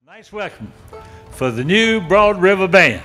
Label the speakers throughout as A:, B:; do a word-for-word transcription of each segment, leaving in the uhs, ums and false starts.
A: Nice welcome for the new Broad River Band.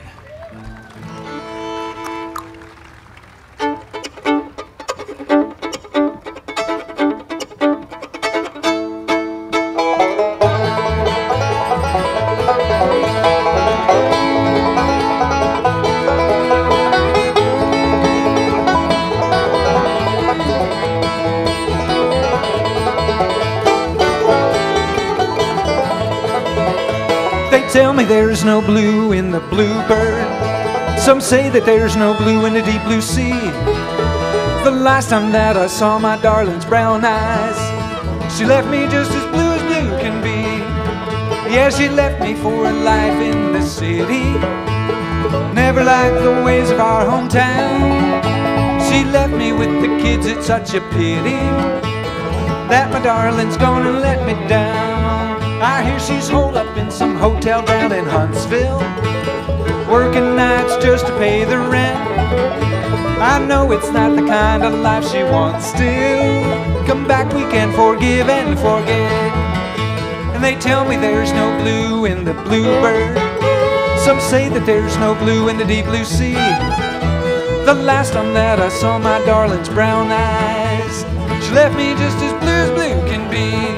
B: Tell me there's no blue in the bluebird. Some say that there's no blue in the deep blue sea. The last time that I saw my darling's brown eyes, she left me just as blue as blue can be. Yeah, she left me for a life in the city. Never liked the ways of our hometown. She left me with the kids, it's such a pity that my darling's gonna let me down. I hear she's holed up in some hotel down in Huntsville, working nights just to pay the rent. I know it's not the kind of life she wants. Still, come back, we can forgive and forget. And they tell me there's no blue in the bluebird. Some say that there's no blue in the deep blue sea. The last time that I saw my darling's brown eyes, she left me just as blue as blue can be.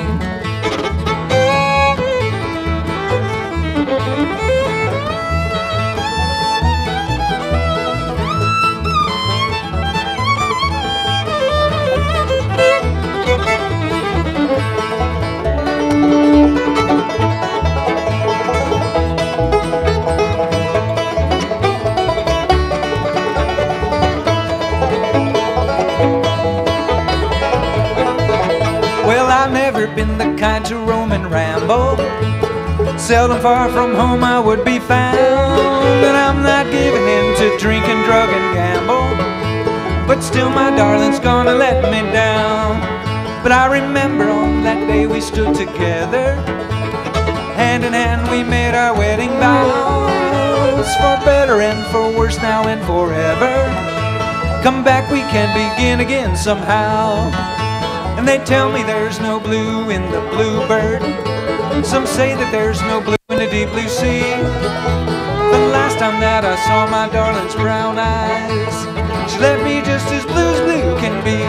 B: Been the kind to roam and ramble. Seldom far from home I would be found. And I'm not giving in to drink and drug and gamble, but still my darling's gonna let me down. But I remember on that day we stood together, hand in hand we made our wedding vows. For better and for worse, now and forever, come back, we can begin again somehow. And they tell me there's no blue in the bluebird. Some say that there's no blue in the deep blue sea. The last time that I saw my darling's brown eyes, she left me just as blue as blue can be.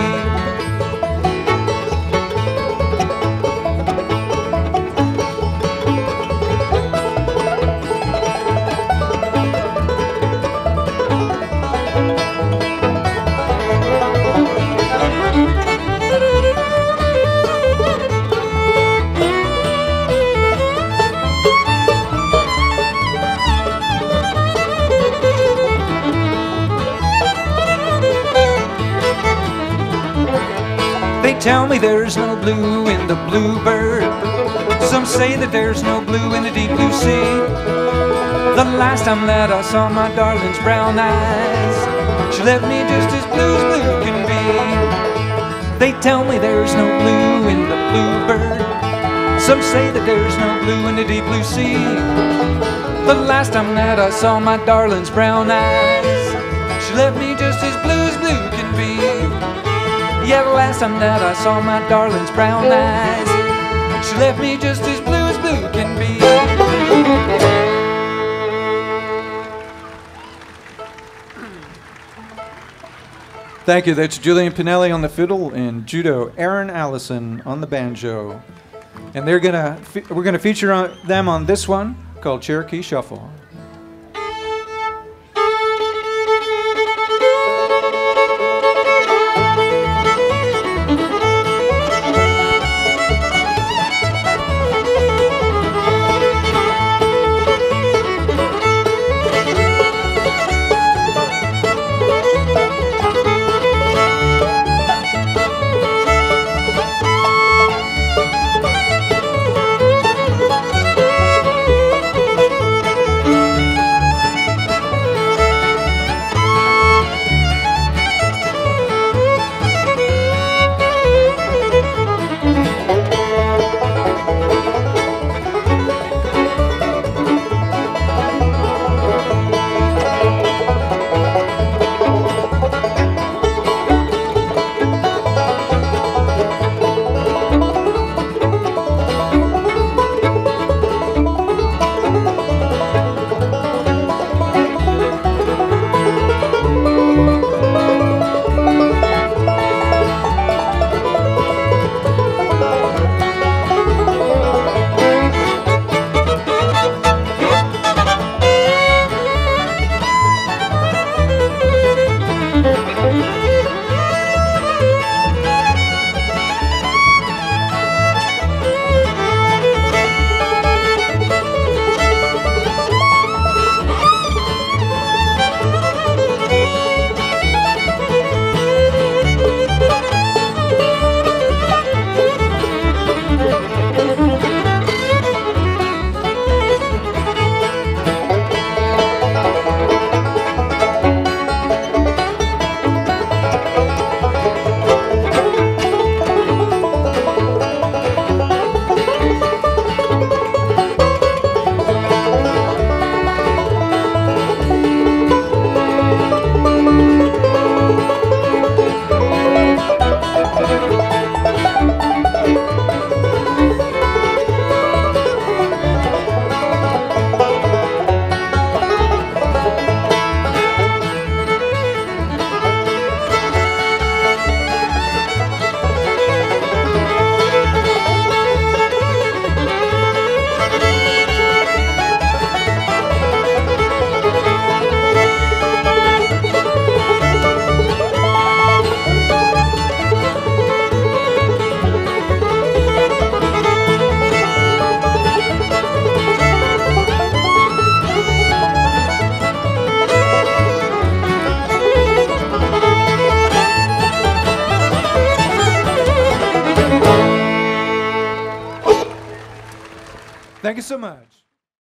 B: Tell me there's no blue in the bluebird. Some say that there's no blue in the deep blue sea. The last time that I saw my darling's brown eyes, she left me just as blue as blue can be. They tell me there's no blue in the bluebird. Some say that there's no blue in the deep blue sea. The last time that I saw my darling's brown eyes, she left me just as blue as blue can be. Yeah, the last time that I saw my darling's brown eyes, she left me just as blue as blue can be. Thank you. That's Julian Pinelli on the fiddle and Judo Aaron Allison on the banjo. And they're gonna we're gonna feature on them on this one called Cherokee Shuffle. you so much.